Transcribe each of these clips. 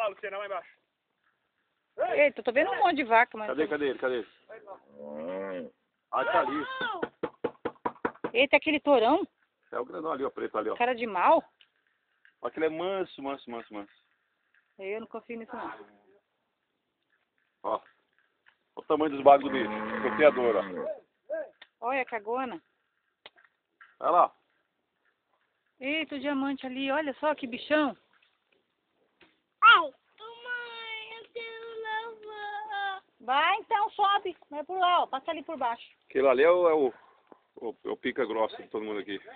Luciana, lá embaixo. Eita, tô vendo um monte de vaca, mas... Cadê ele? Ah, tá ali. Eita, aquele tourão? É o grandão ali, ó, preto ali, ó. Cara de mal? Olha que ele é manso. Eu não confio nisso, não. Ó. Olha o tamanho dos bagos do bicho. Do criador, ó. Olha a cagona. Olha lá. Eita, o diamante ali, olha só que bichão. Ai, mãe, eu quero lavar. Vai então, sobe. Vai por lá, ó. Passa ali por baixo. Aquele ali é o pica grossa de todo mundo aqui.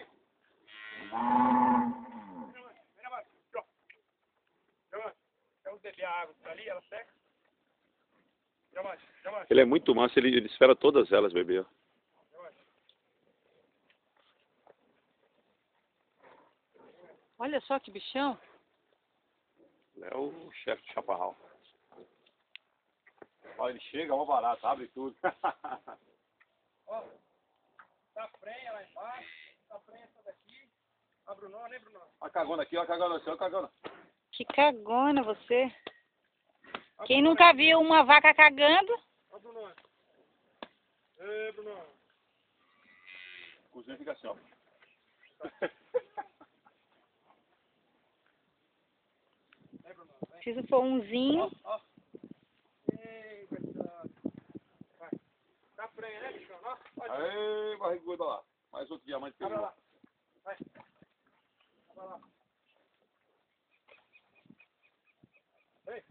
Vamos beber a água por ali, ela seca. Diamante. Ele é muito manso, ele espera todas elas beber. Olha só que bichão. É o chefe de chaparral. Olha, ele chega, ó, barato, abre tudo. Ó, tá prenha lá embaixo, tá prenha essa daqui. A Brunona, né, Brunona? Olha a cagona aqui, ó, a cagona, olha a cagona. Que cagona você. Quem nunca viu uma vaca cagando? Ó, Brunona. Ê, Brunona. O cozinho fica assim, ó. Se isso for umzinho. Ó. Ei, coitado. Vai. Tá prenha, né, bichão? Ó, olha. Aê, barriguda lá. Mais outro diamante Abra pegou. lá. Vai. Abra lá. Vem.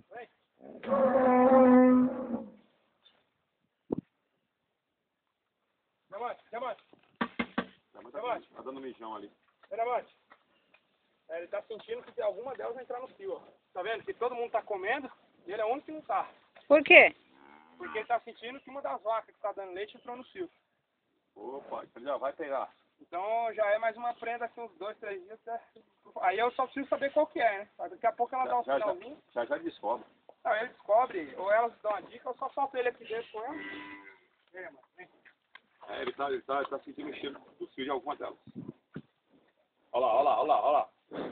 Diamante. Tá dando mijão ali. Diamante. Ele tá sentindo que alguma delas vai entrar no cio, ó. Tá vendo? Que todo mundo tá comendo e ele é o único que não tá. Por quê? Porque ele tá sentindo que uma das vacas que tá dando leite entrou no cio. Opa, então já vai pegar. Então já é mais uma prenda aqui uns 2, 3 dias. Aí eu só preciso saber qual que é, né? Daqui a pouco ela dá um sinalzinho. Já descobre. Não, ele descobre, ou elas dão uma dica, eu só solto ele aqui dentro com ela. Vem, mano, vem. É, ele tá sentindo o cheiro do fio de alguma delas. Olha lá.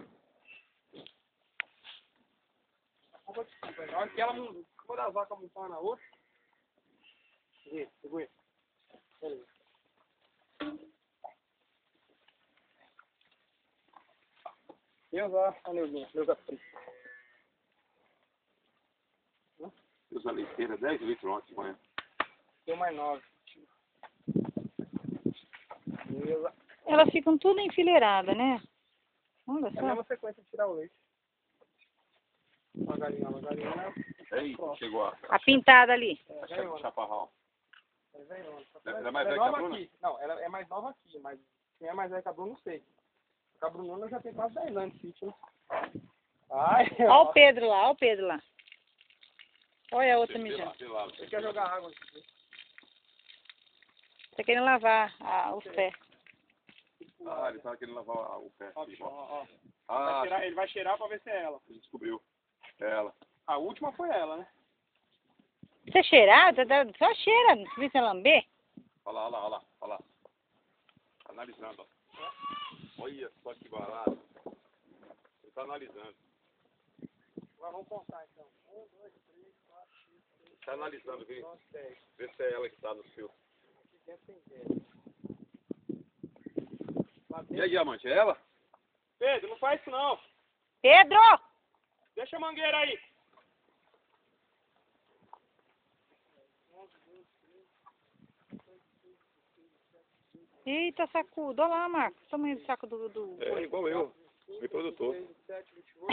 Na hora que ela uma das vacas montar na outra. Segura. Beleza. Deus, ó, Neuzinha, Deus aflito. Deus a leiteira, 10 litros ontem de manhã. Tem mais 9. Deus. Elas ficam tudo enfileiradas, né? Olha É a só. mesma sequência de tirar o leite. Uma galinha. Ei, chegou A pintada ali. a chefe de chaparral. Ela é mais velha que a Bruna? aqui. Não, ela é mais nova aqui, mas quem é mais velha que a Bruna, não sei. A Bruna já tem quase 10 anos de sítio, né? Ai, Olha o Pedro lá. Olha a outra mijando. Você quer jogar água aqui? Tá querendo lavar os pés. Ah, ele tava querendo lavar o pé aqui, ó. Ele vai cheirar pra ver se é ela. Ele descobriu. É ela. A última foi ela, né? Você cheirar? Só cheira. Não precisa lamber? Olha lá. Tá analisando, ó. Olha só que barato. Ele tá analisando. Agora vamos contar então. 1, 2, 3, 4, 5, 6, Tá analisando, vê. 9, 10. Vê se é ela que tá no fio. Aqui dentro tem 10. E aí, diamante, é ela? Pedro, não faz isso não. Pedro! Deixa a mangueira aí. Eita, sacudo. Olha lá, Marcos. O tamanho do saco do... É igual eu. Me produtor. 27, 28,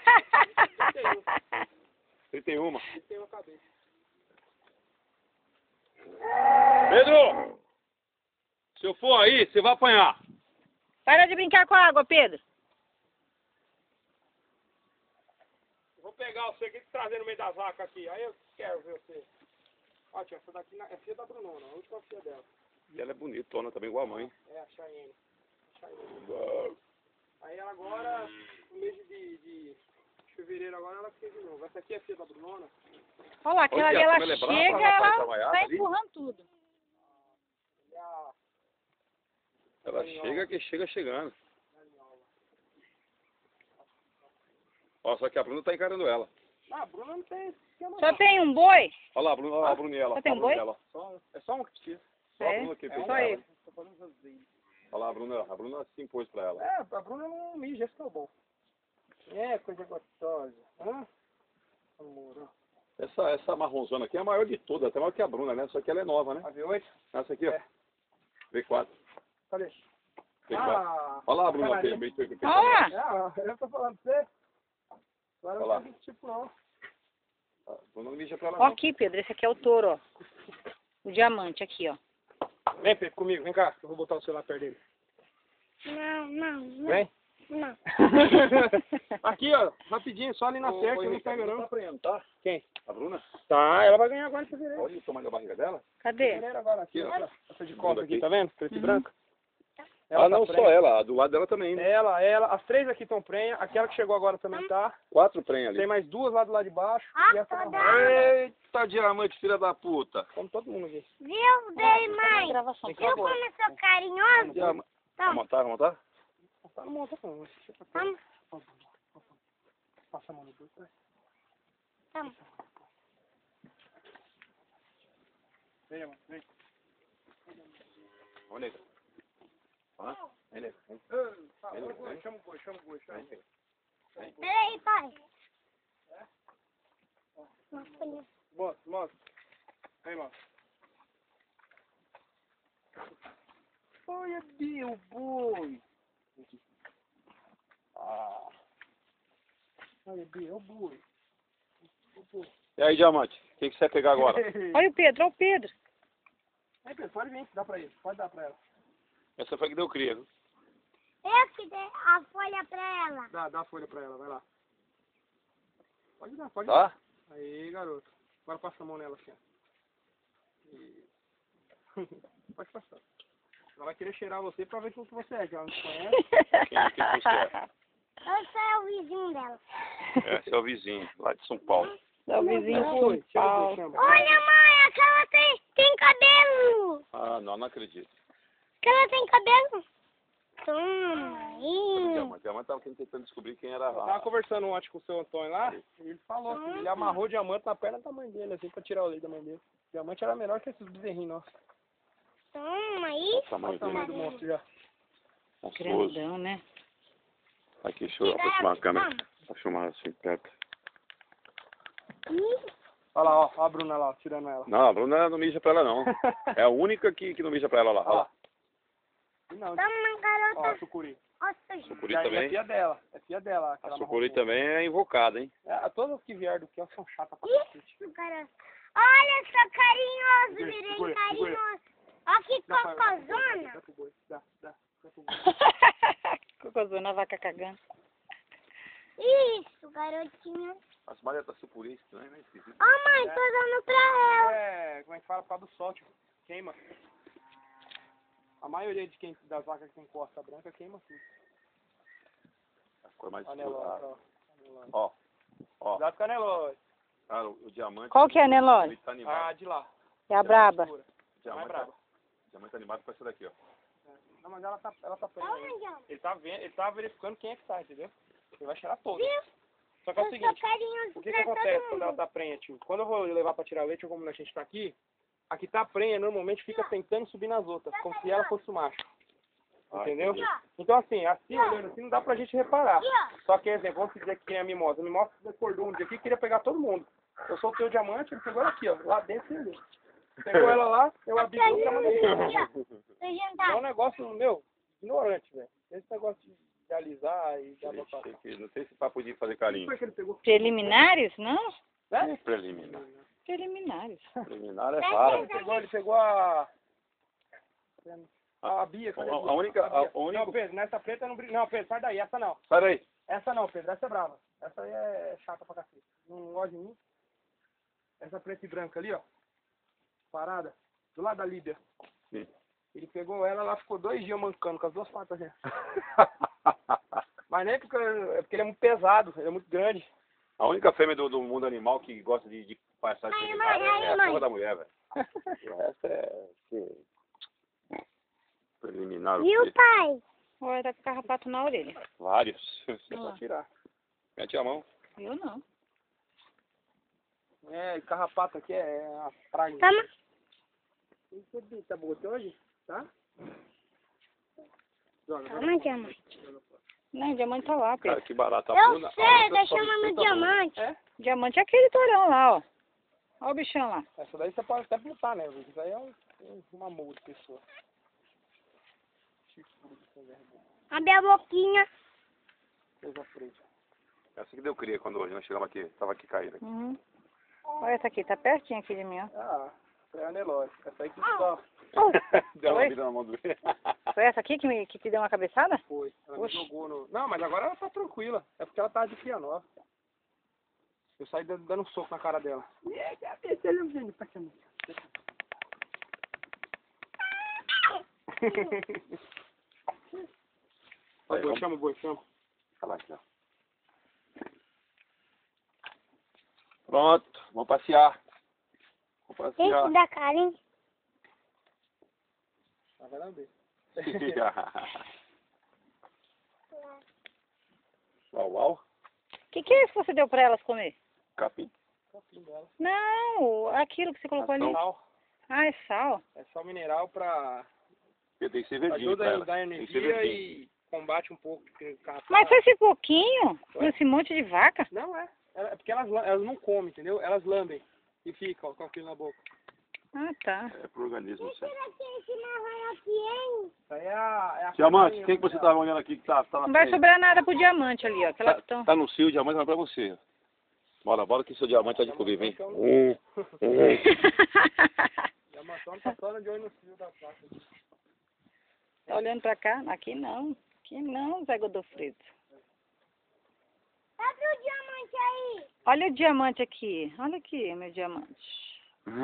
31. 31 cabeça. Pedro! Se eu for aí, você vai apanhar. Para de brincar com a água, Pedro. Eu vou pegar você aqui e trazer no meio das vacas aqui. Aí eu quero ver você. Ó, tia, essa daqui é filha da Brunona, a última filha dela. E ela é bonitona também, igual a mãe. É, a Cheyenne. Aí ela agora, no mês de fevereiro agora, ela fez de novo. Essa aqui é filha da Brunona. Olha lá, aquela ali, Olha, ela como ela é brava, chega, rapaz, ela trabalhar tá ali. empurrando tudo. E a Ela chega que chega chegando. Ó, só que a Bruna tá encarando ela. Ah, a Bruna não tem esquema Só não. tem um boi? Olha lá, Bruna, olha lá, a Brunella. Só tem um boi? É só um que precisa. Só a É, Bruna que fez só ela. ele. Tô fazendo essas vezes. Olha lá, a Bruna se impôs pra ela. É, a Bruna não mija, esse que é o bom. É, coisa gostosa. Hã? Amor, ó. Essa marronzona aqui é a maior de todas, até maior que a Bruna, né? Só que ela é nova, né? A V8? Essa aqui, ó. É. V4. Cadê? V4. Ah, Olha lá, Bruna, canarinha. bem. Olha! Eu tô falando pra você. Agora Olha lá. não tem esse tipo não. A Bruna não mija pra ela, Ó não. aqui, Pedro, esse aqui é o touro, ó. O diamante aqui, ó. Vem, Pedro, comigo. Vem cá, que eu vou botar o celular perto dele. Não. Vem. Não. Aqui, ó. Rapidinho, só ali na cerca, não pega Tá não. aprendendo, tá? Quem? A Bruna? Tá, ela vai ganhar agora em fevereiro. Olha o tamanho da barriga dela. Cadê? Fevereiro agora, aqui, Aqui, ó. ó. Essa de costa aqui, aqui. tá vendo? Preto e Uhum. branco. Ah, não tá só ela, do lado dela também, né? Ela, as três aqui estão prenha. Aquela que chegou agora também tá. 4 prenhas ali. Tem mais duas lá do lado de baixo. Ah, E essa tá marrom. Eita, diamante, filha da puta. Como todo mundo aqui. Viu, bem, mãe? Gravação, por Viu favor. como eu sou carinhoso? Diamante. Tá. Vamos montar? Tá no monta não. Deixa eu Vamos. Passa a mão no bolso, né? Vamos. Vem, amor, vem. Olha aí. Ó, vem, vem. Chama o boi, chama o boi. Peraí, pai. Nossa, Mostra. Vem, mostra. Olha, Bill, boi. Ah. Olha, Bill, o boi. E aí, diamante, o que você vai pegar agora? Olha o Pedro, olha o Pedro. Aí, Pedro, pode vir, dá pra ele. Pode dar pra ela. Essa foi que deu cria, viu? eu que dei a folha pra ela. Dá a folha pra ela, vai lá. Pode dar. Tá? Aí, garoto. Agora passa a mão nela assim, ó. Isso. Pode passar. Ela vai querer cheirar você pra ver o que você é, que ela não te conhece. Quem você é? Eu sou o vizinho dela. Esse é o vizinho, lá de São Paulo. É o vizinho Oi, de São chama, Paulo. chama. Olha, mãe, aquela tem cabelo. Ah, não acredito. Aquela tem cabelo. Toma, O diamante tava tentando descobrir quem era Eu tava conversando ontem com o seu Antônio lá, e ele falou que ele amarrou o diamante na perna da mãe dele, assim, pra tirar o leite da mãe dele. O diamante era melhor que esses bezerrinhos nossos. Toma o isso. tamanho Olha o tamanho do dele. monstro já. Monstruoso. Grandão, né? Aqui, deixa eu aproximar a câmera. Pra filmar assim perto. Olha lá, ó a Bruna lá, ó, tirando ela. Não, a Bruna não mija pra ela, não. É a única que não mija pra ela lá. Olha lá. Não, Toma, ó, a garota. sucuri. Nossa, Sucuri É também. filha dela, A aquela sucuri marrom. também é invocada, hein? Todas as que vieram do que são chatas pra cacete. isso, garota. Olha, sou carinhoso, Segura, virei segura. carinhoso. Ó que Dá pra- cocôzona. Dá pro boi, dá pro boi. Cocôzona, a vaca cagando. Isso, garotinha. As malhas da sucuri, não é nem esquisito. Ó, mãe, tô dando pra ela. Como é que fala? Por causa do sol, tipo, queima. A maioria das vacas que tem costa branca queima tudo. A cor mais Anelóide, escura. ó. Anelóide. Ó. Cuidado com a anelóide. Cara, o diamante. Qual que é, Nelore? Ele tá animado. Ah, de lá. É a braba. Escura. O diamante, mais brava. o diamante animado com essa daqui, ó. Não, mas ela tá presa Olha, aí. João. Ele tá verificando quem é que tá, entendeu? Ele vai cheirar todo. Viu? Só que é o Eu sou seguinte, carinhoso o que pra acontece todo quando ela mundo. tá prenha, tio? Quando eu vou levar pra tirar leite, ou como a gente tá aqui, a que tá prenha normalmente fica tentando subir nas outras, como se ela fosse o macho. Ah, Entendeu? entendi. Então assim, olhando assim, não dá pra gente reparar. Aqui, ó. Só que, exemplo, vamos dizer que tem a mimosa. A mimosa acordou um dia aqui e queria pegar todo mundo. Eu soltei o diamante, ele pegou ela aqui, ó. Lá dentro ele pegou ela lá, eu abri o outro e mandei. Aqui, ó. Pra É jantar. um negócio, meu, ignorante, velho. Esse negócio de alisar e de abatar. Não tem esse papo de fazer carinho. Foi que ele pegou? Preliminares? Não? Né? Preliminar. Preliminares. Preliminar é raro. Ele pegou a Bia. Cadê A única. Não, Pedro, nessa preta não brinca. Não, Pedro, sai daí, essa não. Sai daí. Essa não, Pedro, essa é brava. Essa aí é chata pra cacete. Não gosta de mim. Essa preta e branca ali, ó. Parada. Do lado da Líbia. Sim. Ele pegou ela ficou 2 dias mancando com as duas patas assim. Mas nem porque, é porque ele é muito pesado, ele é muito grande. A única fêmea do mundo animal que gosta de passar de Aí, preliminar mãe, é a mãe. porra da mulher, velho. O resto é. Preliminar. o Viu, quê? pai? Olha, tá com carrapato na orelha. Vários. É pra tirar. Mete a mão. Eu não. É, carrapato aqui é a praga. Toma. Tá bom hoje? Tá? Joga, Toma, diamante. Não, o diamante tá lá, Cara, Pedro. que barata. Eu sei, tá chamando diamante. É? Diamante é aquele torão lá, ó. Ó o bichão lá. Essa daí você pode até botar, né? Isso aí é uma amor de pessoa. Chifrudo sem vergonha. Abre a boquinha. Coisa preta. Essa que deu cria quando hoje nós chegamos aqui. Tava aqui caída. Uhum. Olha essa aqui, tá pertinho aqui de mim, ó. Ah, é a Nelore. Essa aí que só Deu uma Oi? vida na mão do Foi essa aqui que te deu uma cabeçada? foi. Ela Oxi. me jogou no... Não, mas agora ela tá tranquila. É porque ela tá de cria nova. Eu saí dando um soco na cara dela. E aí, cabeça, ele vindo pra cima. Ó, boi, chama o boi, chama. Olha lá aqui, ó. Pronto, vamos passear. Vamos passear. Esse da carinha. Ela vai lamber. Uau, uau. Que é isso que você deu pra elas comer? Capim. Copinho dela. Não, aquilo que você colocou ali. Sal. Ah, é sal. É sal mineral pra... Porque tem que ser verdinho Ajuda pra a ela. dar Tem que ser energia verdinho. e combate um pouco. Mas foi esse pouquinho, Ué? esse monte de vaca? Não é. É porque elas não comem, entendeu? Elas lambem e ficam com aquilo na boca. Ah, tá. É pro organismo. Você. Esse marrom aqui, hein? Isso aí é a Diamante, carinha quem que você dela. tá olhando aqui que tá na Não vai frente? sobrar nada pro diamante ali, ó. Que elas tão... Tá no cio, o diamante vai pra você. Bora que seu diamante tá de comer, vem. Diamantão tá só de olho no fio da placa. Tá olhando pra cá? Aqui não. Aqui não, Zé Godofredo. Abre o diamante aí. Olha o diamante aqui. Olha aqui, meu diamante.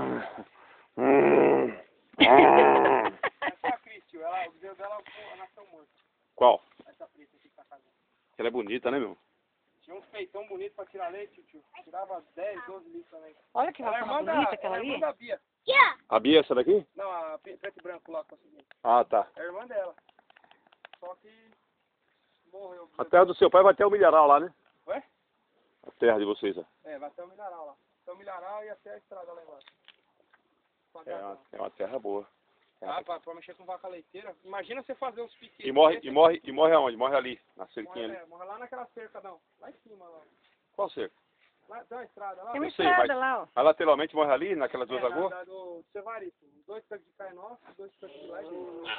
Essa é a Cris, tio. O bezerro dela nasceu morto. Qual? Essa preta aqui que tá casando. Ela é bonita, né, meu? Tinha um peitão bonito pra tirar leite, tio. Tirava 10, 12 litros também. Olha que Ela é vaca irmã bonita da, aquela ela é irmã ali. da Bia. Aqui, ó. A Bia, essa daqui? Não, a preto e branco lá, consegui. Ah, tá. É a irmã dela. Só que morreu. A terra do seu pai vai até o milharal lá, né? Ué? A terra de vocês, ó. É, vai até o mineral lá. Até o mineral e até a estrada lá embaixo. É uma terra boa. Ah, pra mexer com vaca leiteira. Imagina você fazer uns piquetes. E morre aonde? Morre ali, na cerquinha ali. Morre lá naquela cerca, não. Lá em cima, lá. Qual cerca? Lá tem uma estrada lá. Tem uma Eu sei, estrada mas- lá, ó. Mas lateralmente morre ali, naquelas duas lagoas? Do Cevarito. 2 tanques de carne nossa, 2 tanques de lá e dele.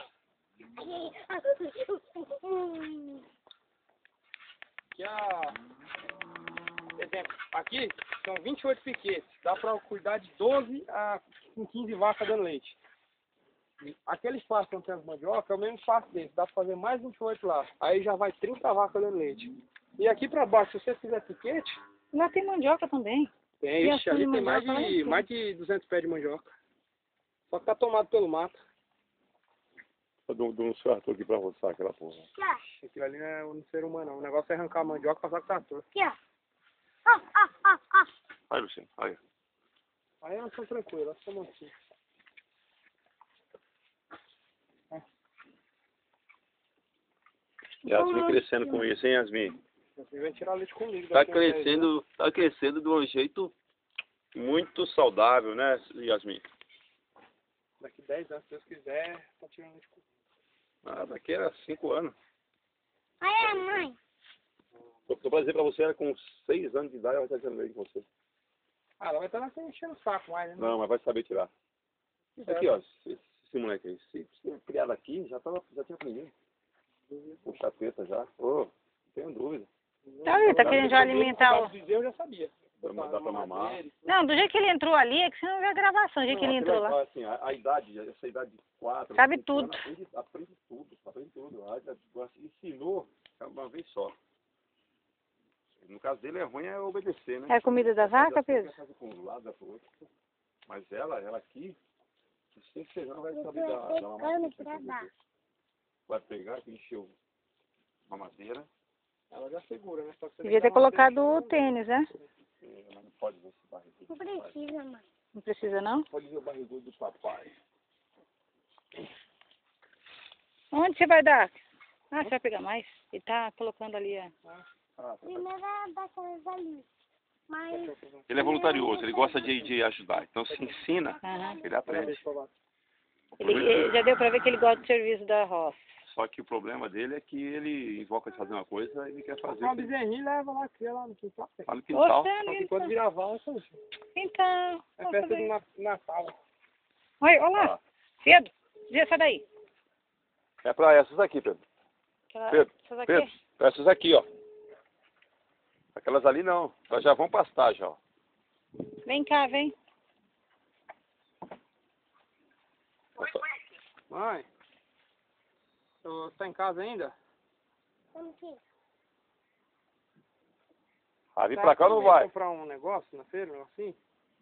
Aqui exemplo, aqui são 28 piquetes. Dá pra cuidar de 12 a 15 vacas dando leite. Aquele espaço onde tem as mandioca é o mesmo espaço desse. Dá pra fazer mais 28 lá. Aí já vai 30 vacas dando leite. E aqui pra baixo, se você fizer piquete, Lá tem mandioca também. tem, E ixi, a ali folha de tem mandioca lá em cima. mais de 200 pés de mandioca. Só que tá tomado pelo mato. Eu dou um certo aqui pra roçar aquela porra. Aqui, ó. Aquilo ali não é um ser humano, não. O negócio é arrancar a mandioca e passar com o trator. Aqui, ó. Ó, ó, ó, ó. Aí, Luciano, aí. Aí elas são tranquilas, elas são mansinhas. Yasmin crescendo com isso, hein, Yasmin? Você vai tirar leite comigo. Tá daqui a uns 10 anos. crescendo de um jeito muito saudável, né, Yasmin? Daqui 10 anos, se Deus quiser, tá tirando leite comigo. Ah, daqui a 5 anos. Aí, mãe. Tô pra dizer pra você, ela com 6 anos de idade, ela vai estar tirando leite com você. Ah, ela vai estar nascendo enchendo o saco mais, né? Não, mas vai saber tirar. É, Aqui, ó, esse moleque aí, se criado aqui, já tinha aprendido. Puxa a teta já. Ô, não tenho dúvida. Tá aí, tá querendo já alimentar o... Eu já sabia. Dá pra mamar. Não, do jeito que ele entrou ali, é que você não vê a gravação, do jeito que ele entrou lá. Assim, a idade, essa idade de 4, Sabe 5 tudo. anos, aprende tudo. Ensinou uma vez só. No caso dele é ruim é obedecer, né? É a comida da vaca, Pedro? Fazer com um lado, pro outro. Mas ela aqui, sem que seja, não vai saber dar uma mamadeira. Vai pegar, encheu uma madeira. Ela já segura, né? Só que você Devia tem ter que dar uma colocado deixa, o tênis, né? Mas não pode ver esse barrigudo. Não precisa, mãe. Não precisa, não? Pode ver o barrigudo do papai. Onde você vai dar? Ah, você vai pegar mais? Ele tá colocando ali, ó. Ah, Primeiro daquelas ali. Mas Ele é voluntarioso, ele gosta de ajudar. Então se ensina, Aham. ele aprende. Ele já deu pra ver que ele gosta do serviço da roça. Só que o problema dele é que ele invoca de fazer uma coisa e ele quer fazer Uma bezerrinha e leva lá, cria lá no quintal. lá no quintal. Você, Só que quando virar valsa, então. é festa de Natal. Olha lá. Pedro, sai daí. É pra essas aqui, Pedro. Pedro, Essas aqui. Pedro, pra essas aqui, ó. Aquelas ali não, elas já vão pastar já, ó. Vem cá, vem. Mãe, você tá em casa ainda? como que? Ah, vir pra cá ou não vai? Comprar um negócio na feira, um negocinho?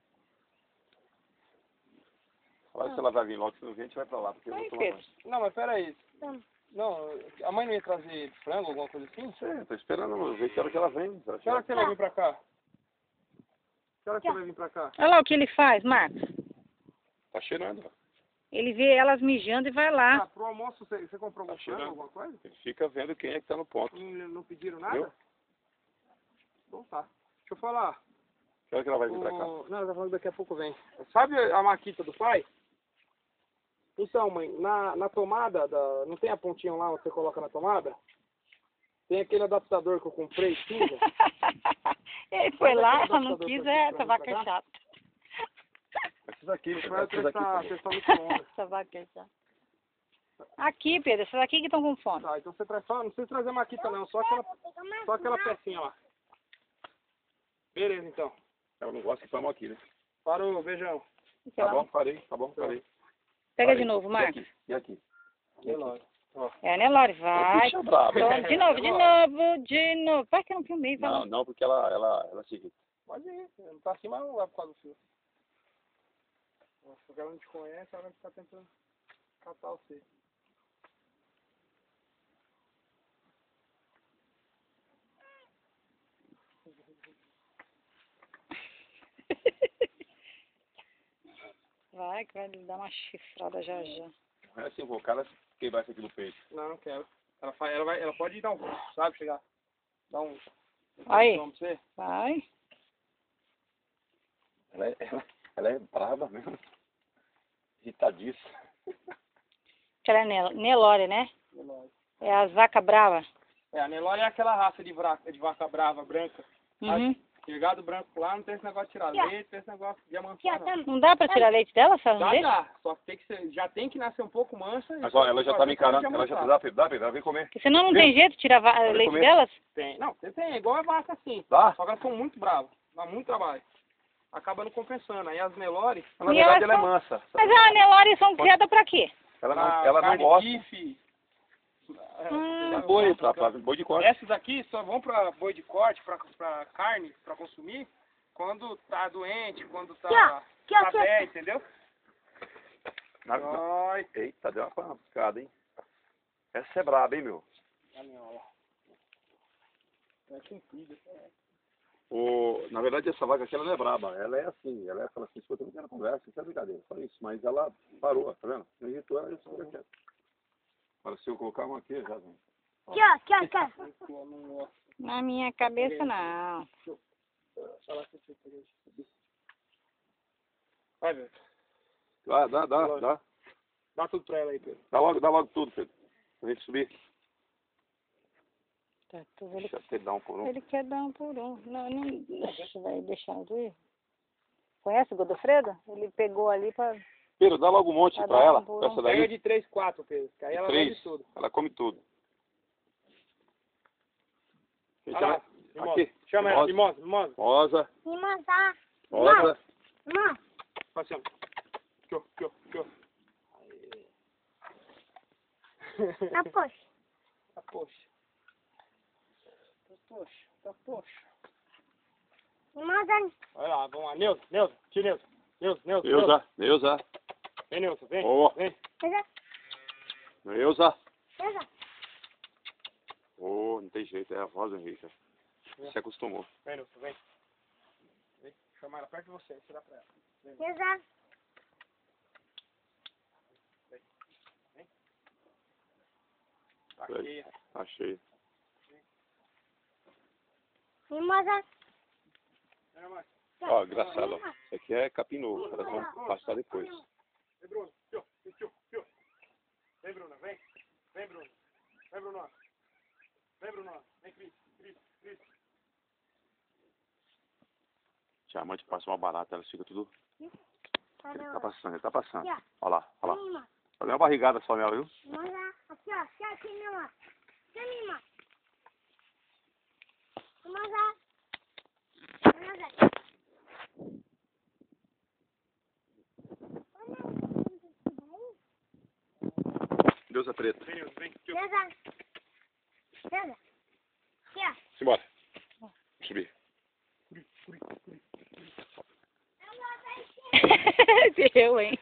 Olha se ela vai vir logo, se não vir a gente vai pra lá, porque eu vou tomar Pedro. banho. Não, mas peraí. Vamos. Não, a mãe não ia trazer frango, alguma coisa assim? Não sei, tô esperando ver que hora que ela vem. Que hora que você vai vir pra cá? Que hora que você vai vir pra cá? Olha lá o que ele faz, Marcos. Tá cheirando, ó. Ele vê elas mijando e vai lá. Ah, pro almoço você comprou algum frango, cheirando. alguma coisa? Ele fica vendo quem é que tá no ponto. Não pediram nada? Viu? Então tá. Deixa eu falar. Que hora que ela vai vir pra cá? Não, ela tá falando que daqui a pouco vem. Sabe a maquita do pai? Então, mãe, na tomada, não tem a pontinha lá onde você coloca na tomada? Tem aquele adaptador que eu comprei, cinza. Ele foi lá, Sabe aquele não adaptador quis, pra essa vir vaca pra é cá? chata. Essas aqui, Vai essas aqui. também. testar micro-ondas. Essa vaca é chata. Aqui, Pedro, essas aqui que estão com fome. Tá, então você traz só, não precisa trazer maquita não, só aquela pecinha lá. Beleza, então. Ela não gosta que toma aqui, né? Parou, beijão. Tá bom, parei, parei. Pega Parei. de novo, Marcos. E aqui? Relógio. É, né, Lore? Vai. Bicha brava. Pronto, de novo. Vai que eu não filmei, vai lá. Não, porque ela se irrita. Pode ir, não tá assim, mas não vai por causa do fio. Se ela não te conhece, ela vai ficar tentando catar você. Vai que vai lhe dar uma chifrada já já. Não é assim, vou cara quebrar isso aqui no peito. Não, não quero. Ela pode dar um, sabe, chegar. Dar um. Aí. Vamos pra você? Vai. Ela é brava mesmo. Irritadiça. Aquela é Nelore, né? Relógio. É as vacas bravas. É, a Nelore é aquela raça de vaca brava, branca. Uhum. Chegado branco lá, não tem esse negócio de tirar leite, tem esse negócio de amansar, não. Não dá pra tirar leite dela, se ela não deixa? Dá, só que tem que ser, já tem que nascer um pouco mansa. Agora ela já tá me encarando. Ela já dá, Pedro, ela vem comer. Porque senão não tem jeito de tirar leite comer. delas. Tem, não, você tem, é igual a vaca assim. Dá? Só que elas são muito bravas, dá muito trabalho. Acaba não compensando. Aí as Nelore, Na E verdade elas ela é são- mansa. Mas a Nelore são criadas pra quê? Ela pra não carne, gosta. bife, É boi, pra boi de corte. Essas aqui só vão pra boi de corte, pra carne, pra consumir, quando tá doente, quando tá velho, entendeu? Ai, Eita, deu uma piscada, hein? Essa é braba, hein, meu? caminhola. É comprida. Na verdade, essa vaca aqui, ela não é braba. Ela é assim, ela fala assim, escuta, eu não quero conversa, isso é brincadeira, só isso. Mas ela parou, tá vendo? Não irritou, ela já ficou quieta. Agora, se eu colocar uma aqui, já vem. Na minha cabeça, não. Vai, Pedro. Dá. Dá tudo pra ela aí, Pedro. Dá logo tudo, Pedro. Pra gente subir. Tá, Deixa eu dar um por um. ele quer dar um por um. Não, você vai deixar ele. Conhece o Godofredo? Ele pegou ali pra... Pedro, dá logo um monte Vai pra dar ela. um por Pra um. essa Pega daí. de 3, 4, Pedro. Que aí ela vai 3. de tudo. Ela come tudo. Olha lá, Aqui. chama ela, Mimosa. mimosa. Rosa. Mimosa. Faz assim, ó. Tchô. Tá, poxa. Tá poxa. Mimosa. Olha lá, vamos lá. Neuza. Tia Neuza. Neuza. Vem, Neuza, vem. Ó. Vem. Neuza. Não tem jeito, é a voz do Henrique. Se acostumou. Vem, Neuza, vem. Chama ela perto de você, você dá pra ela. Tá aqui. Tá cheio. Mimosa. Ó, engraçado, ó. Isso aqui é capim novo, elas vão passar depois. Vem, Bruno. Tio, tio, tio. Vem, Bruna, vem. Vem, Bruno. Vem, Bruno. Vem, Bruno. Vem, Cris. Cris. Diamante passa uma barata, elas ficam tudo... Ele tá passando. Olha lá. Olha uma barrigada só nela, viu? Aqui, ó. Aqui, meu irmão. Aqui, minha irmã. Vamos lá. Deus é preto. Vem, tio. César. Aqui, ó. Simbora. Subir. Deu, hein?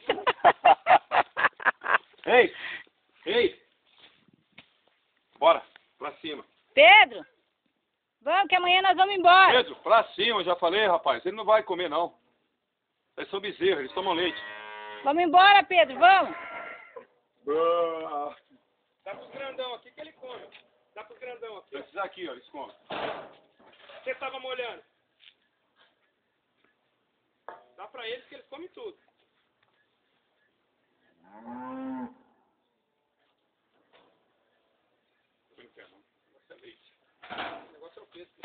Ei! Bora, pra cima. Pedro, vamos que amanhã nós vamos embora. Pedro, pra cima, já falei, rapaz. Ele não vai comer, não. Eles são bezerros, eles tomam leite. Vamos embora, Pedro, vamos. Dá pros grandão aqui que ele come. Dá pros grandão aqui. Esses aqui, ó, eles comem. Você tava molhando. Dá pra eles que eles comem tudo. O negócio é o peso.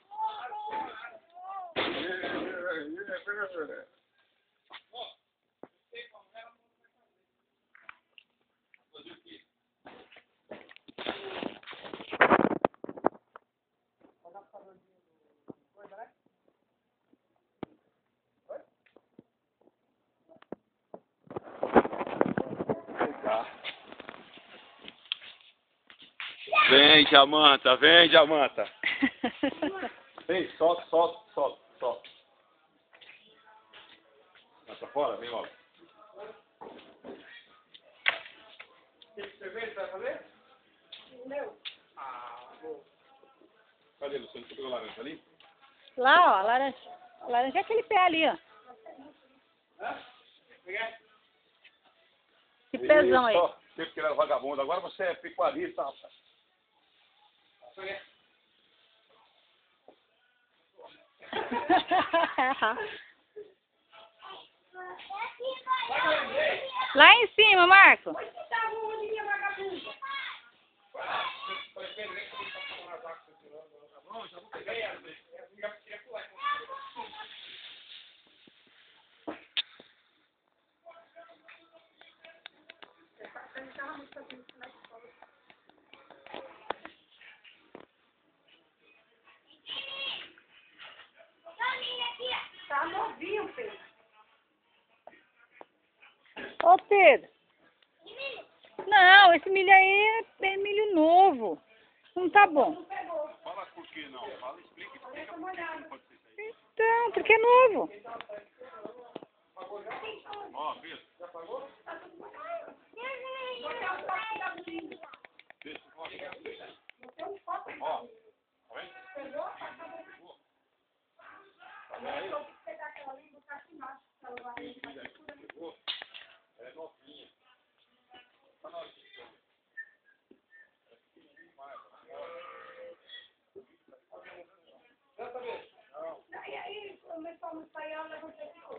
Vem, Diamanta. Ei, solta. Vai pra fora, vem logo. Você vê o que vai fazer? Não. Bom. Cadê, Luciano? Você pegou a laranja ali? Lá, ó, a laranja. A laranja é aquele pé ali, ó. Que pezão aí. Sempre que ele era vagabundo, agora você é pecuarista, rapaz. Lá em cima, Marco. Tá novinho, Pedro. Ô, Pedro. Não, esse milho aí é milho novo. Não tá bom. Fala por que não? Fala, explica por que não pode ser isso aí. Então, porque é novo. Ó, Pedro. Já pagou? Deixa eu ó. Tá vendo? É novinha. Tá novinha. E aí, começou no espanhol, levou o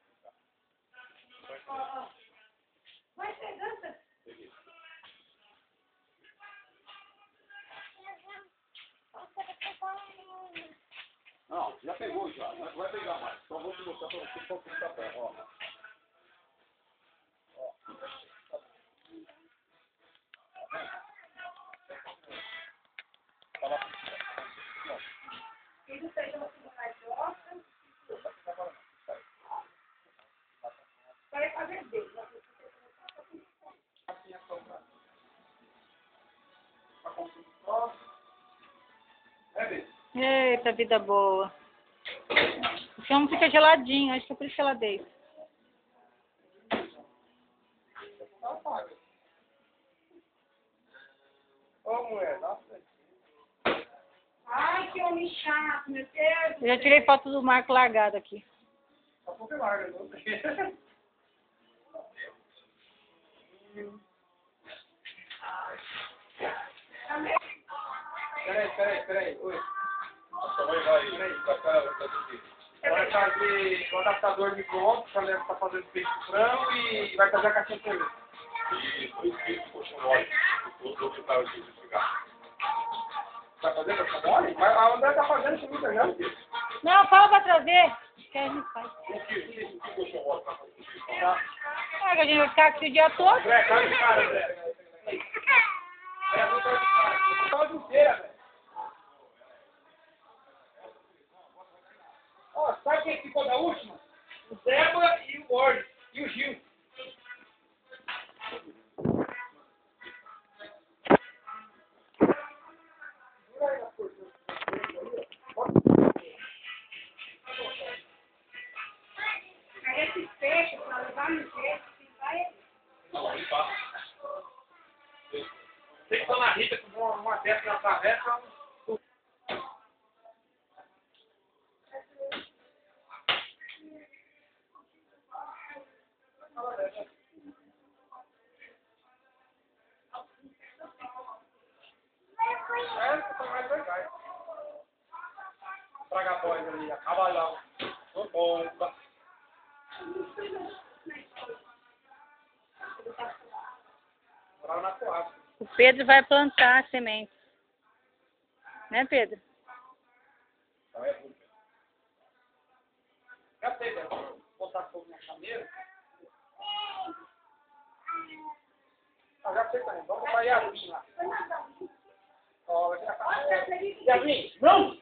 vai pegando. Não, já pegou já. Não vai pegar mais. Só vou te mostrar pra você qual que está perto. Ó. Vai fazer dele. Eita, vida boa. O chão fica geladinho, acho que é por isso que ela deita. Ô, mulher, nossa. Ai, que homem chato, meu Deus. Eu já tirei foto do Marco largado aqui. Tá um pouco larga, não sei. Peraí. Oi. Nossa, vai, pra cá, tá aqui. Vai fazer o adaptador de micro-ondas, que a Léo está fazendo peito de frango e vai fazer a caixinha de cerveja. E 2 quilos de coxão mole. Os outros estavam aqui de cigarro. Vai fazer coxão mole? Mas a André tá fazendo isso muito já. Não, fala pra trazer. Que a gente faz. 1 quilo de coxão mole para fazer. Ah, que a gente vai ficar aqui o dia todo. André, cara de cara, André. É, não tá de cara. Tá de inteira, velho. Ó, sabe quem ficou da última? O Zeba e o Borges. E o Gil. Aí esses peixes, para levar no jeito, vai... Não, aí passa. Sei que estão na Rita com uma dessa na travessa. É, que são mais legais. Traga boys ali, a cavalhão. Tô bomba. Traga na coasta. O Pedro vai plantar a semente. Né, Pedro? Já sei, né? Botar fogo na chameira. Ah, já sei também. Vamos botar Yasmin lá. Ó, vai tirar a cabeça. Yasmin, não!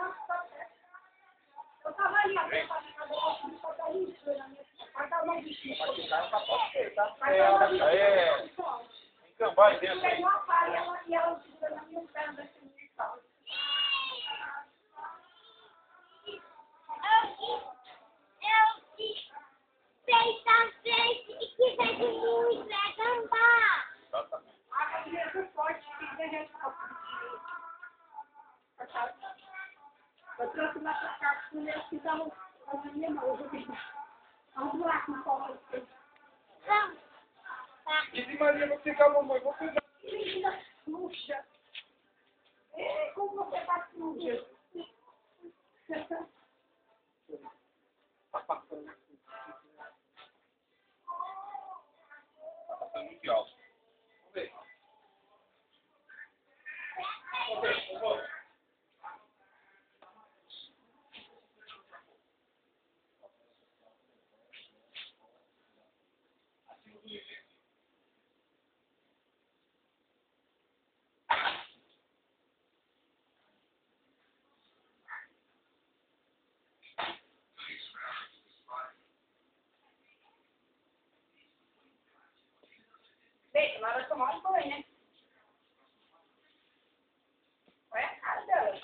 Eu tava ali, ó. Aí, Então vai dentro aí. uma palha e ela segura na minha perna assim, no sol. Fez a frente e quiser de luz, vai cantar. A criança forte que a gente eu trouxe uma placar com eles que estavam fazendo minha mão. Vamos lá com a copa. Diz Maria, vou ficar, mamãe, vou cuidar. Linda, suja. Como você tá suja? Tá passando. Tá passando muito alto. Vamos ver. Vamos ver, vamos ver. Beijo, ela vai tomar um banho, né? Olha a cara dela.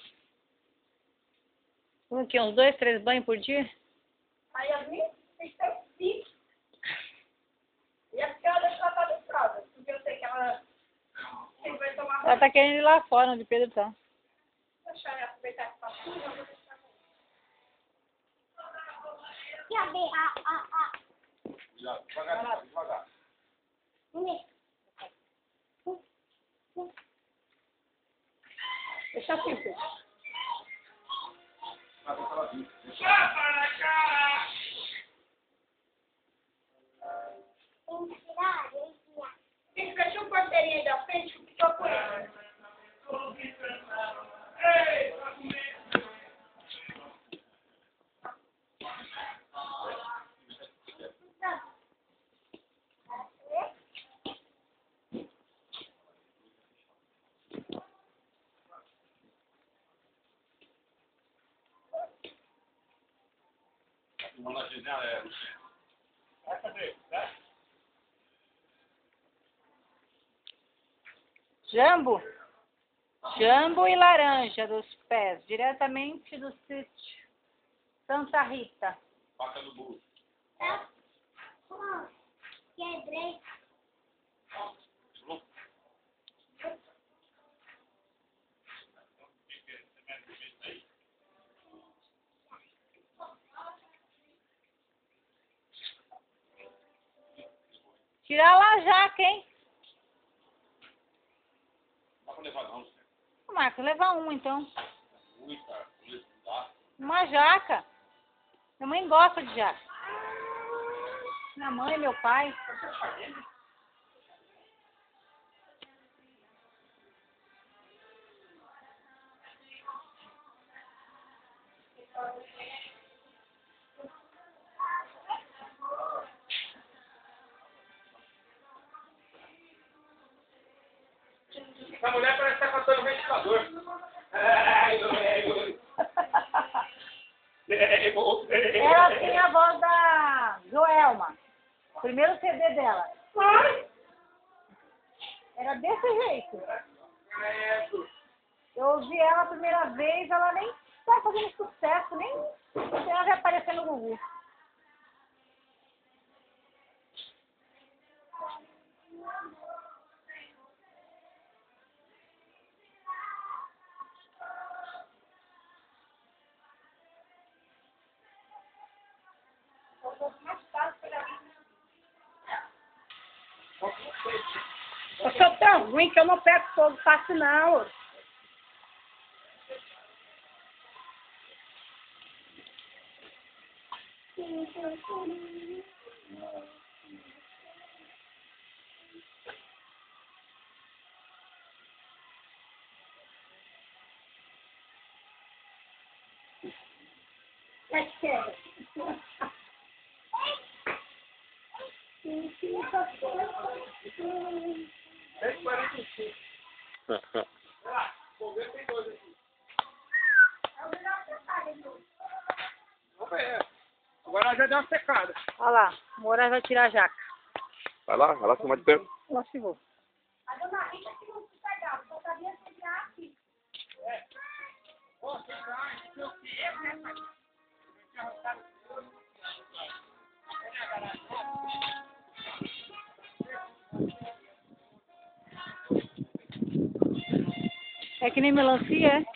O quê? Uns 2, 3 banhos por dia? A Yasmin tem que ter um pique. E a senhora já tá de fralda, porque eu sei que ela sempre vai tomar Ela tá querendo ir lá fora, onde o Pedro tá. Vou deixar ela aproveitar que tá suja, eu vou deixar. Cadê Já, devagar, devagar. Deixa assim, Pedro. Tem que fechar um porteirinho aí da frente que ficou com ele. Uma na janela é, Luciano. Cadê? Jambo? Jambo e laranja dos pés, diretamente do sítio Santa Rita. Faca no burro. Quebrei. Tirar lá a jaca, hein? Não dá pra levar não, Luciano. O Marcos, leva um então. Muito, cara. Dá. Uma jaca. Minha mãe gosta de jaca. Minha mãe, meu pai. Essa mulher parece que tá cantando ventilador. Ela tinha a voz da Joelma. Primeiro CD dela. Era desse jeito. Eu ouvi ela a primeira vez, ela nem tá fazendo sucesso, nem ela vai aparecer no Google. Eu sou tão ruim que eu não pego fogo fácil, não. É sério. Vou ver, tem dois aqui. Vamos ver. Agora já deu uma secada. Olha lá, o Moraes vai tirar a jaca. Vai lá filmar de perto. Lá se vou. A dona Rita que não se pegava, só sabia segurar aqui. É que nem melancia, é?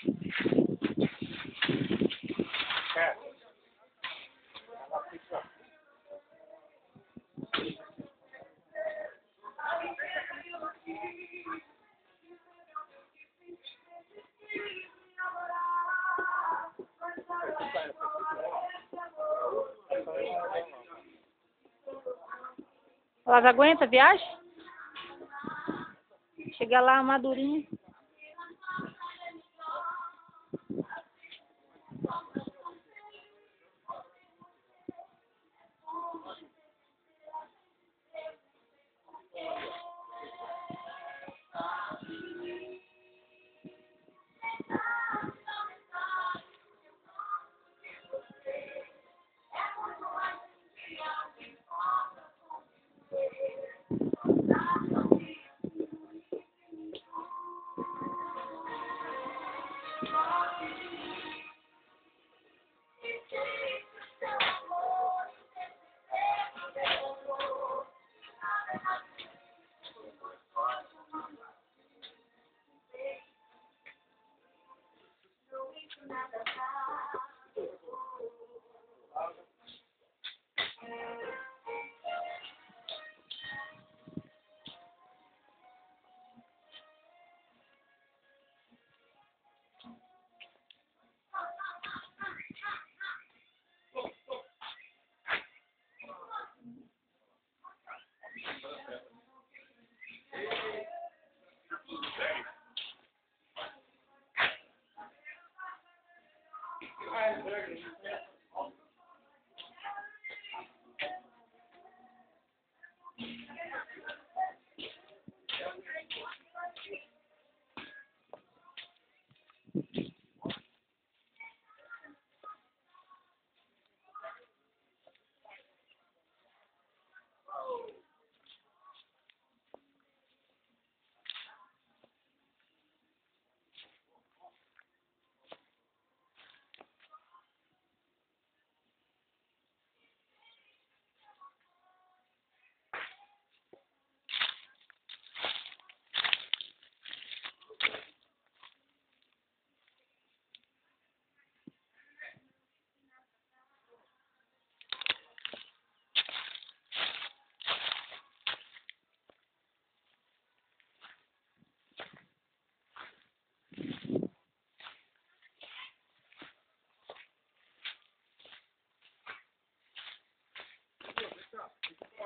Elas aguentam a viagem? Chega lá, madurinha.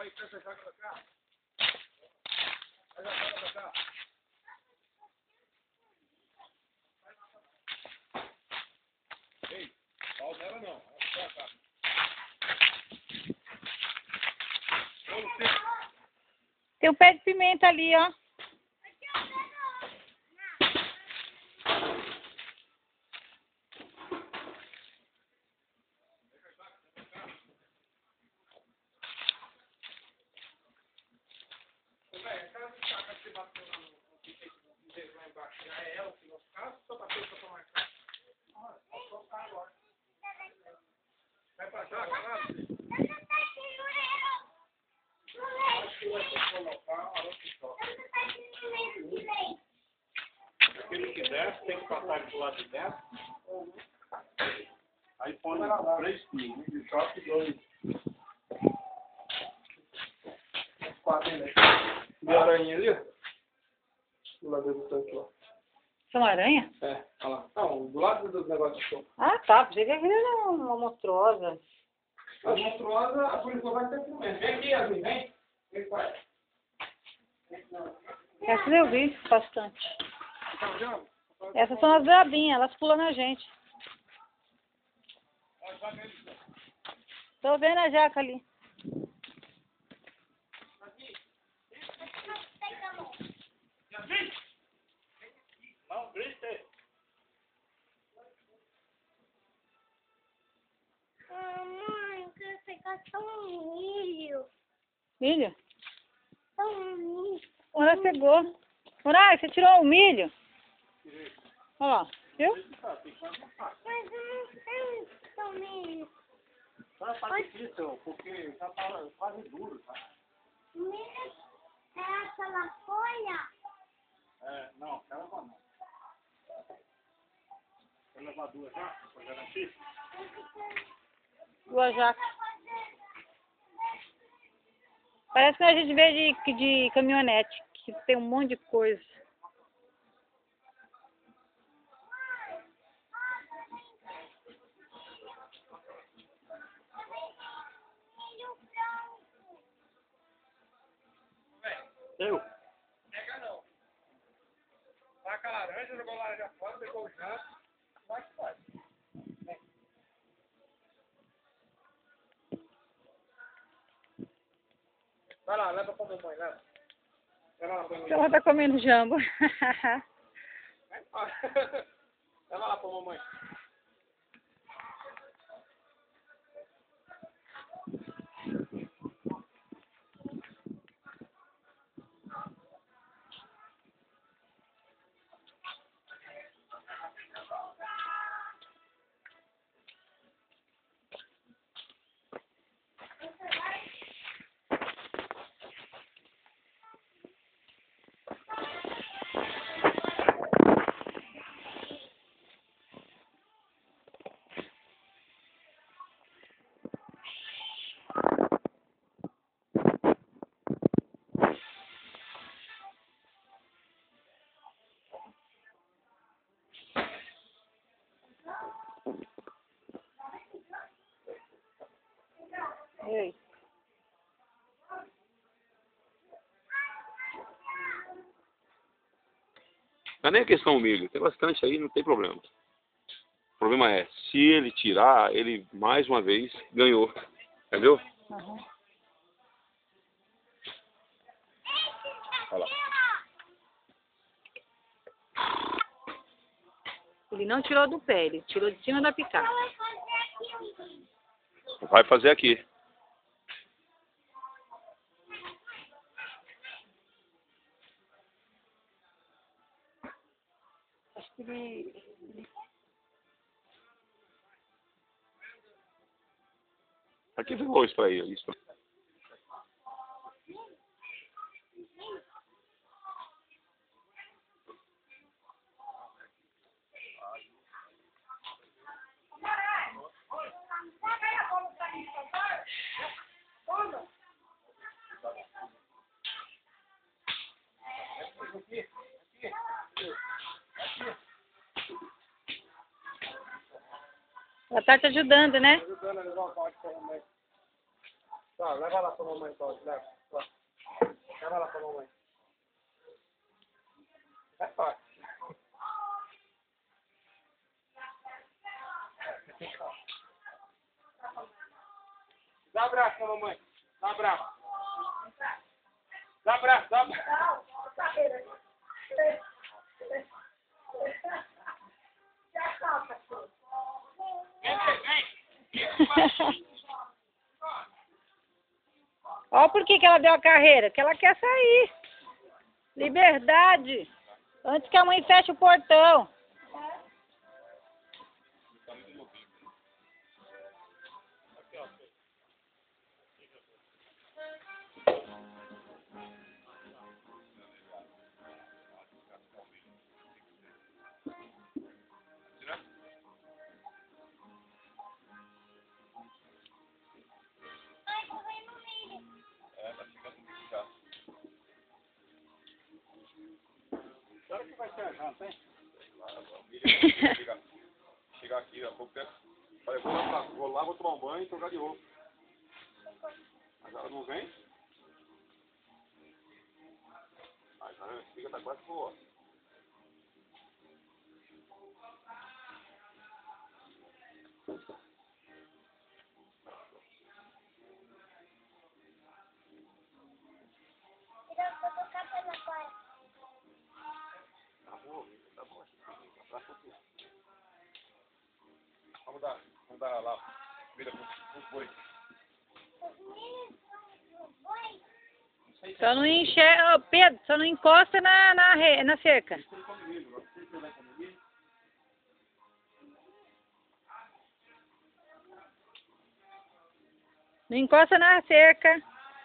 aí, essa jaca pra cá. Traz a jaca pra cá. Ei, pau nela não. Pra cá. Tem um pé de pimenta ali, ó. Já é ela que não fica, só bateu pra tomar cá. Pode soltar agora. Vai pra cá, caralho. Acho que vai ter que colocar a outra só. Se ele quiser, tem que passar ele pro lado de dentro. Aí põe 3 quilos de choque e 2. 4 aí, né? E a aranha ali, ó. Do lado do tanque, ó. São aranha? É, olha lá. Não, do lado do negócio de show. Ah, tá. Pensei que aquilo era uma monstruosa. A monstruosa, a polícia vai ter comendo. Vem aqui, Yasmin, vem. Vem, pai. Essas eu vi bastante. Tá vendo? Essas são as brabinhas, elas pulam na gente. Tô vendo a jaca ali. Não, grite. Mamãe, quero pegar só um milho. Milho? Só um milho. Ela pegou. Moraes, você tirou o milho? Olha lá, viu? Mas eu não sei só milho. Tá difícil, porque já tá quase duro, tá? Milho é aquela folha. É, não, aquela não. Vou levar 2 já, pra garantir. 2 jacas. Parece que a gente vê de caminhonete, que tem um monte de coisa. Eu? Pega não. Taca a laranja, jogou a laranja fora, pegou o jato. Vai que faz. Vai lá, leva pra mamãe, leva. Leva lá pra mamãe. Ela tá comendo jambo. Leva lá pra mamãe. Ei. Não é nem a questão do milho, tem bastante aí, não tem problema. O problema é, se ele tirar, ele mais uma vez ganhou. Entendeu? Uhum. Olha lá. Ele não tirou do pé, ele tirou de cima da picada. Vai fazer aqui. Acho que ele... Aqui ficou isso pra ele. Isso. Ela tá te ajudando, né? Ajudando a levar o balde pra mamãe. Tá, leva lá pra mamãe, Cláudio, leva. Lá. Leva lá pra mamãe. É fácil. Dá abraço pra mamãe. Dá abraço. Dá abraço, dá abraço. Olha por que ela deu a carreira, que ela quer sair. Liberdade. Antes que a mãe feche o portão. Agora que vai ser a janta, hein? Chegar aqui há pouco tempo. Falei, vou lá, vou tomar um banho e trocar de roupa. Mas ela não vem. Aí, tá vendo? A espiga tá quase boa. Tá bom. Vamos dar lá comida pros bois. Só não enxerga, Pedro, só não encosta na cerca. Não encosta na cerca.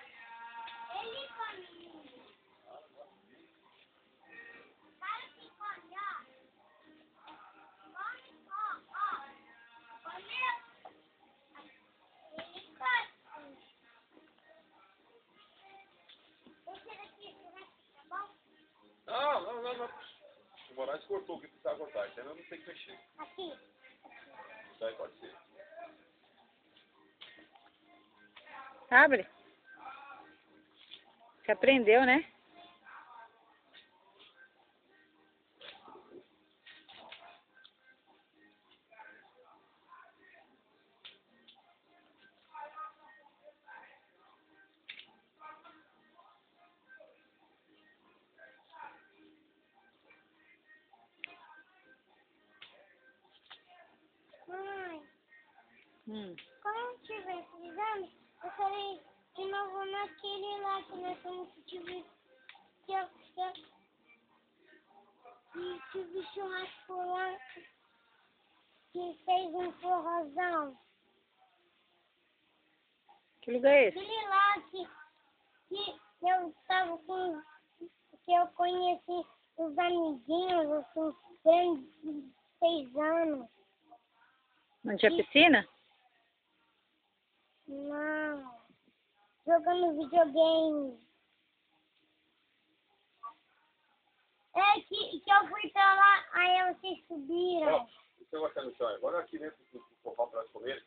Não. O Moraes cortou o que precisava cortar, então eu não tenho que mexer. Aqui. Isso aí pode ser. Abre. Você aprendeu, né? Mãe, Hum. quando eu estiver precisando, eu falei de novo naquele lá que nós fomos que tive churrasco lá que fez um forrozão. Que lugar é esse? Aquele lá que eu tava com. Que eu conheci os amiguinhos, assim, grandes, 6 anos. Não tinha piscina? Não. Jogando videogame. É que eu fui pra lá, aí vocês subiram. Deixa eu botar no chão. Agora aqui dentro do forró para comer.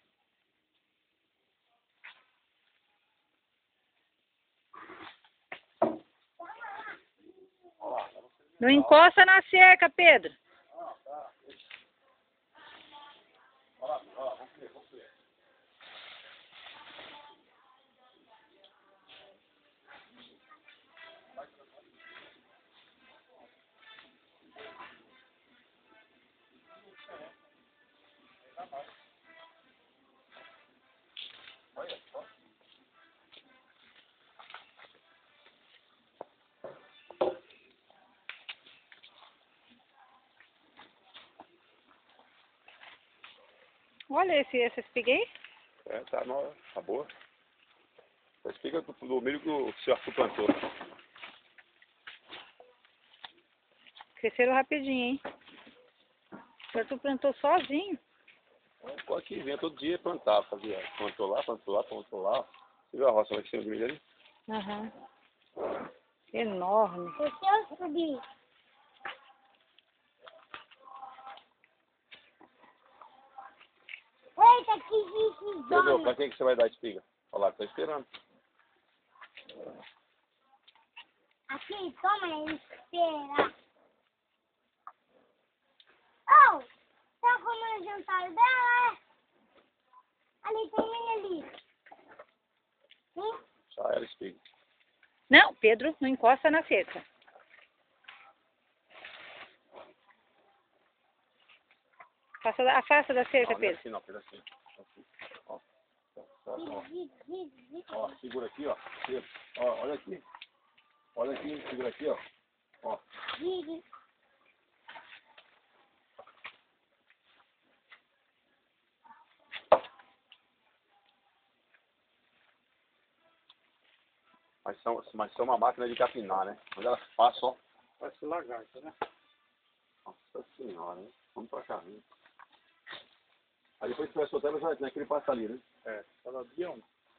Não encosta na cerca, Pedro. Olha lá, vamos comer. Olha só. Olha essa espiga aí. Tá nova, tá boa. Essa espiga do milho que o senhor Arthur plantou. Cresceram rapidinho, hein? Mas tu plantou sozinho. Ficou aqui, vinha todo dia plantar, fazia. Plantou lá. Você viu a roça lá que tinha de milho ali? Aham. Enorme. O seu subir. Eita, que Pedro, pra difícil. quem que você vai dar a espiga? Olha lá, tá esperando. Aqui, toma aí, espera. Oh, tá comendo o jantar dela, é? Ali, tem ali. Hum? Só ela explica. Não, Pedro, não encosta na cerca. Afasta da cerca, Não, não é Pedro. assim não, Pedro, assim. Assim. Ó. Ó, segura aqui, ó. Pedro. Ó, olha aqui. Olha aqui, segura aqui, ó. Ó. Mas são uma máquina de capinar, né? Mas elas passam, ó. Parece lagarto, né? Nossa senhora, hein? Vamos pra cá, hein? Aí depois que vai soltar, ela já tem aquele passa ali, né? É, ela viu.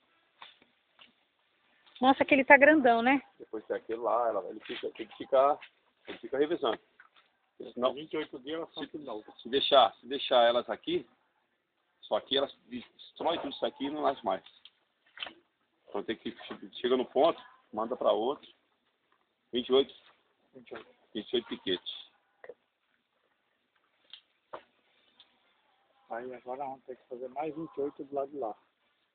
Nossa, que ele tá grandão, né? Depois tem aquele lá, ele fica revisando. Senão, 28 dias ela são tudo novo. se deixar elas aqui, só que elas destrói tudo isso aqui e não nasce mais. Então tem que, chega no ponto, manda para outro. 28 piquetes. Aí agora vamos ter que fazer mais 28 do lado de lá.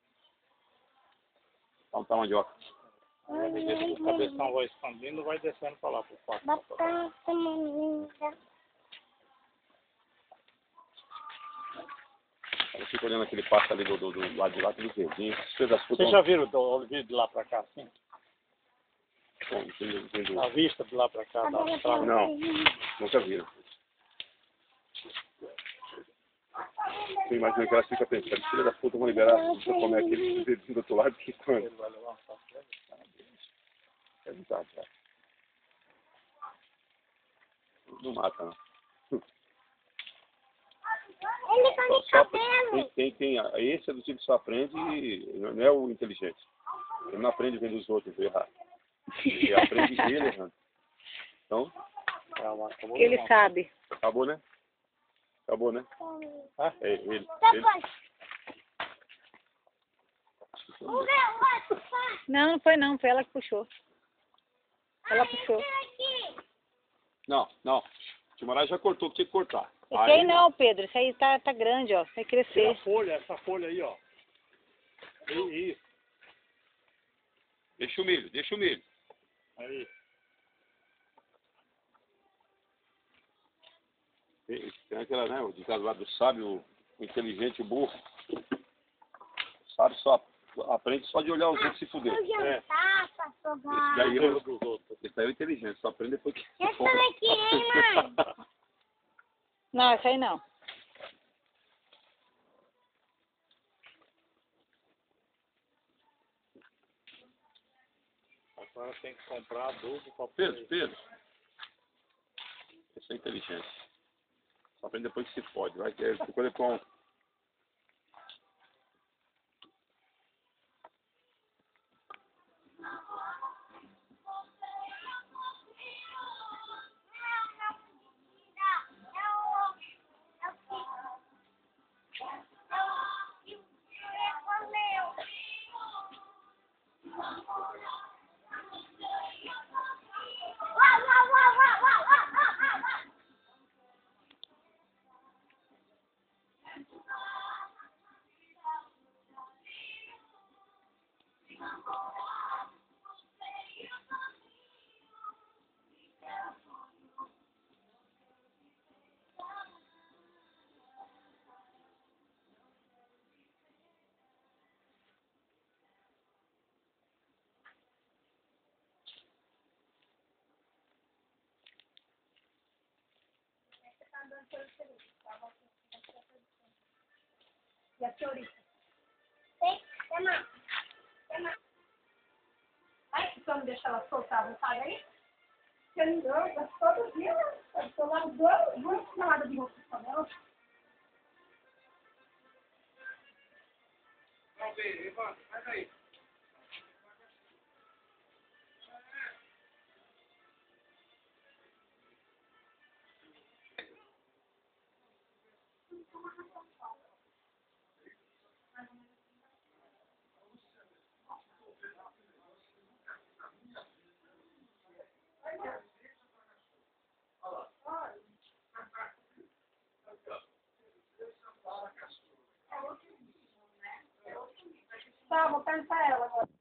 Então tá mandioca. Aí à medida que o cabeção vai expandindo, vai descendo para lá, pro quarto. Batata, linda. Ela fica olhando aquele pasto ali do lado de lá, tudo verdinho. Vocês já viram o vídeo de lá para cá, assim? Não, A vista de lá para cá, da estrada? nunca viram. Eu imagino que elas ficam pensando, filha da puta, vão liberar pra comer aquele dedinho do outro lado que quando. Ele vai levar um saco dele. É verdade, cara. Não mata, não. Ele tá de Só cabelo. esse é do tipo que só aprende, não é o inteligente. Ele não aprende vendo os outros errar. Ele aprende ele errando. Então, Ele sabe. acabou, né? Acabou, né? Ah, É, ele. Não, não foi não. Foi ela que puxou. Ela puxou. Não. O Timorai já cortou o que tinha que cortar. Esse aí não, Pedro. Esse aí tá grande, ó. Vai crescer. essa folha aí, ó. Isso. Deixa o milho. Aí. Tem aquela, né? O ditado lá do sábio, o inteligente, o burro. O sábio só aprende só de olhar os outros se fuder. Esse daí é o inteligente, só aprende depois que se Essa for. daqui, hein, mãe? Não, essa aí não. Agora tem que comprar adubo para Pedro. Esse é inteligente. Só aprende depois que se fode. Vai ter quando com. E a senhorita? Chama. Ai, que não deixa ela soltar a vontade aí? Porque não deu, todo dia, eu tô lá duas toneladas de roupa com ela. Vai daí. lá, vou perguntar ela agora.